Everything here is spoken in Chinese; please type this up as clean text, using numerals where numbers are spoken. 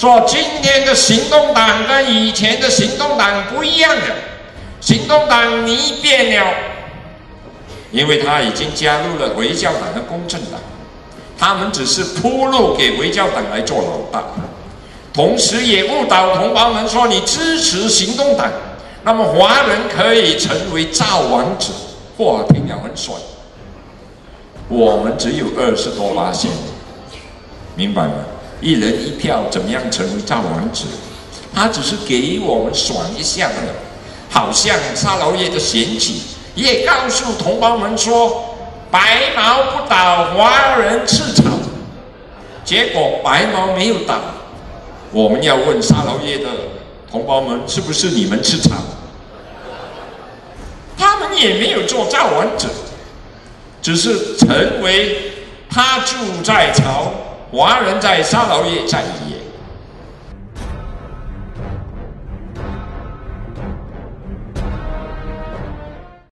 说今天的行动党跟以前的行动党不一样了，行动党你变了，因为他已经加入了回教党的公正党，他们只是铺路给回教党来做老大，同时也误导同胞们说你支持行动党，那么华人可以成为造王者。哇，听了很爽。我们只有20多%，明白吗？一人一票，怎么样成为造王者？他只是给我们爽一下的，好像沙劳越的选举也告诉同胞们说，白毛不倒，华人吃草。结果白毛没有倒，我们要问沙劳越的同胞们，是不是你们吃草？他们也没有做造王者，只是成为他住在朝，华人在沙劳越在野。